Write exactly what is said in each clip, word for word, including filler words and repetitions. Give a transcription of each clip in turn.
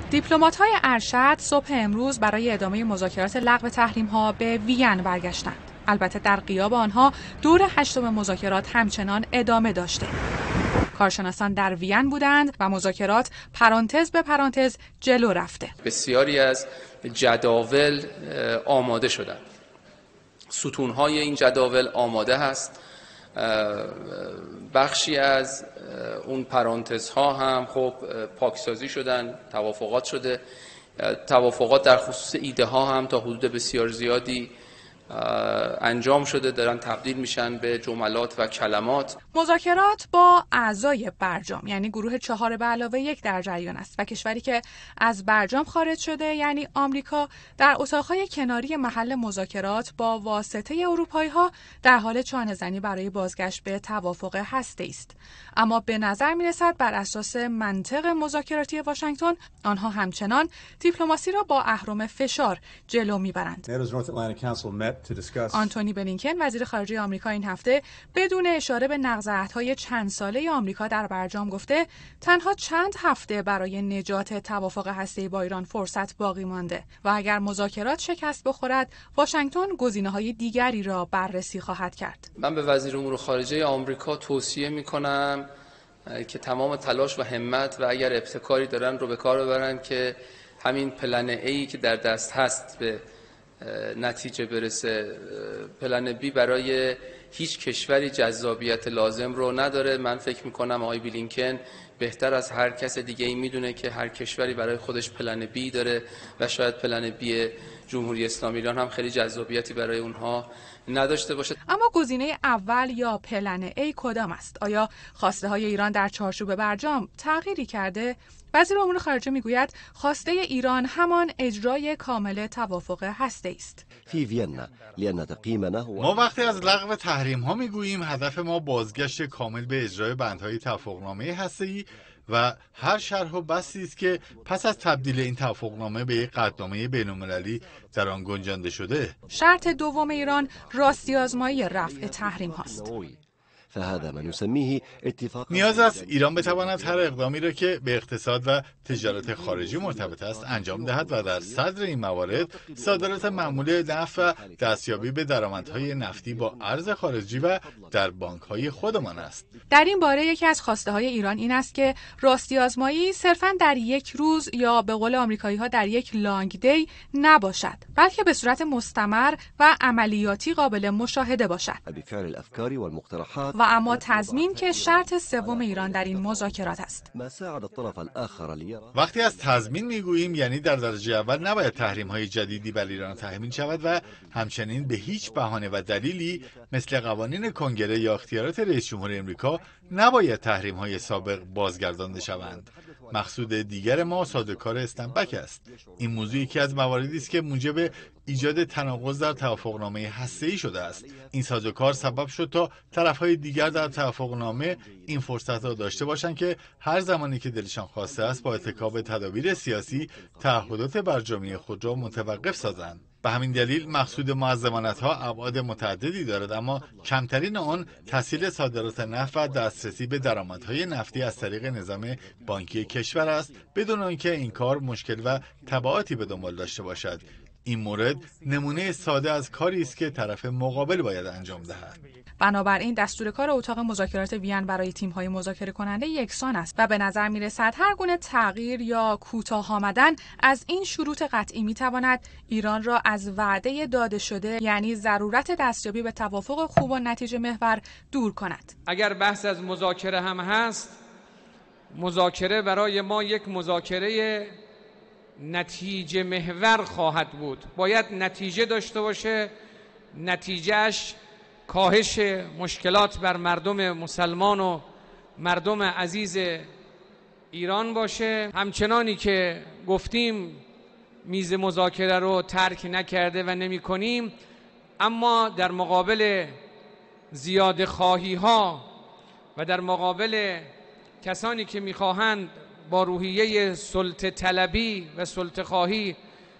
دیپلمات‌های ارشد صبح امروز برای ادامه مذاکرات لغو تحریم‌ها به وین برگشتند. البته در غیاب آنها دور هشتم مذاکرات همچنان ادامه داشته. کارشناسان در وین بودند و مذاکرات پرانتز به پرانتز جلو رفته. بسیاری از جداول آماده شدند. ستون‌های این جداول آماده هست. بخشی از اون پرانتزها هم خب پاکسازی شدن، توافقات شده. توافقات در خصوص ایده ها هم تا حدود بسیار زیادی انجام شده، دارن تبدیل میشن به جملات و کلمات. مذاکرات با اعضای برجام یعنی گروه چهار به علاوه یک در جریان است و کشوری که از برجام خارج شده یعنی آمریکا در اتاقهای کناری محل مذاکرات با واسطه اروپایی ها در حال چانه زنی برای بازگشت به توافق هسته‌ای است. اما به نظر میرسد بر اساس منطق مذاکراتی واشنگتن آنها همچنان دیپلماسی را با اهرم فشار جلو میبرند. آنتونی بلینکن وزیر خارجه آمریکا این هفته بدون اشاره به نقض عهدهای چند ساله آمریکا در برجام گفته تنها چند هفته برای نجات توافق هسته‌ای با ایران فرصت باقی مانده و اگر مذاکرات شکست بخورد واشنگتن گزینه‌های دیگری را بررسی خواهد کرد. من به وزیر امور خارجه آمریکا توصیه می‌کنم که تمام تلاش و همت و اگر ابتکاری دارن رو به کار ببرن که همین پلن ای که در دست هست به نتیجه برسه. پلن بی برای هیچ کشوری جذابیت لازم رو نداره. من فکر میکنم آقای بلینکن بهتر از هر کس دیگه ای میدونه که هر کشوری برای خودش پلن بی داره و شاید پلن بی جمهوری اسلامی ایران هم خیلی جذابیتی برای اونها نداشته باشه. اما گزینه اول یا پلن ای کدام است؟ آیا خواسته های ایران در چارچوب برجام تغییری کرده؟ وزیر امور خارجه میگوید خواسته ایران همان اجرای کامل توافق هسته‌ای است. ما وقتی از لغو تحریم ها میگوییم هدف ما بازگشت کامل به اجرای بندهای توافقنامه هسته‌ای و هر شرح و بستی است که پس از تبدیل این توافقنامه به یک قطعنامه بین‌المللی در آن گنجانده شده. شرط دوم ایران راستی آزمایی رفع تحریم هاست. نیاز است ایران بتواند هر اقدامی را که به اقتصاد و تجارت خارجی مرتبط است انجام دهد و در صدر این موارد صادرات معموله نفت و دستیابی به درآمدهای نفتی با ارز خارجی و در بانک‌های خودمان است. در این باره یکی از خواسته های ایران این است که راستی آزمایی صرفاً در یک روز یا به قول آمریکایی‌ها در یک لانگ دی نباشد، بلکه به صورت مستمر و عملیاتی قابل مشاهده باشد. و اما تضمین که شرط سوم ایران در این مذاکرات است. وقتی از تضمین میگوییم یعنی در درجه اول نباید تحریم‌های جدیدی بر ایران تحمیل شود و همچنین به هیچ بهانه و دلیلی مثل قوانین کنگره یا اختیارات رئیس جمهور آمریکا نباید تحریم‌های سابق بازگردانده شوند. مقصود دیگر ما سازوکار استنبک است. این موضوع یکی از مواردی است که موجب ایجاد تناقض در توافقنامه هسته‌ای شده است. این سازوکار سبب شد تا طرف‌های دیگر در توافقنامه این فرصت را داشته باشند که هر زمانی که دلشان خواسته است با اتکا تدابیر سیاسی تعهدات برجامی خود را متوقف سازند. به همین دلیل مقصود ما از ضمانت‌ها ابعاد متعددی دارد، اما کمترین آن تسهیل صادرات نفت و دسترسی به درآمدهای نفتی از طریق نظام بانکی کشور است بدون آنکه این کار مشکل و تبعاتی به دنبال داشته باشد. این مورد نمونه ساده از کاری است که طرف مقابل باید انجام دهد. بنابراین دستور کار اتاق مذاکرات وین برای تیم‌های مذاکره کننده یکسان است و به نظر می‌رسد هر گونه تغییر یا کوتاه آمدن از این شروط قطعی می‌تواند ایران را از وعده داده شده یعنی ضرورت دستیابی به توافق خوب و نتیجه محور دور کند. اگر بحث از مذاکره هم هست، مذاکره برای ما یک مذاکره نتیجه محور خواهد بود. باید نتیجه داشته باشه، نتیجهش کاهش مشکلات بر مردم مسلمان و مردم عزیز ایران باشه. همچنانی که گفتیم میز مذاکره رو ترک نکرده و نمی کنیم، اما در مقابل زیاده خواهی ها و در مقابل کسانی که میخواهند با روحیه سلطه طلبی و سلطه خواهی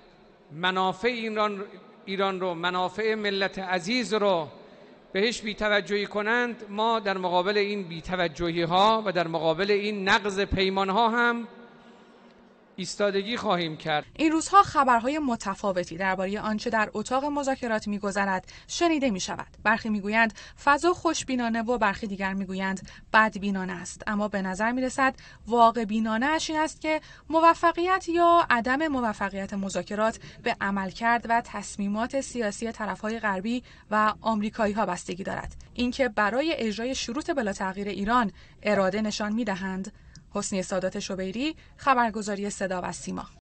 منافع ایران ایران رو، منافع ملت عزیز رو بهش بی‌توجهی کنند، ما در مقابل این بی‌توجهی ها و در مقابل این نقض پیمان ها هم ایستادگی خواهیم کرد. این روزها خبرهای متفاوتی درباره آنچه در اتاق مذاکرات می‌گذرد شنیده می‌شود. برخی می‌گویند فضا خوشبینانه و برخی دیگر می‌گویند بدبینانه است، اما به نظر می‌رسد واقع بینانه اش این است که موفقیت یا عدم موفقیت مذاکرات به عملکرد و تصمیمات سیاسی طرف‌های غربی و آمریکایی‌ها بستگی دارد. اینکه برای اجرای شروط بلا تغییر ایران اراده نشان می‌دهند. حسنی سادات شبیری، خبرگزاری صدا و سیما.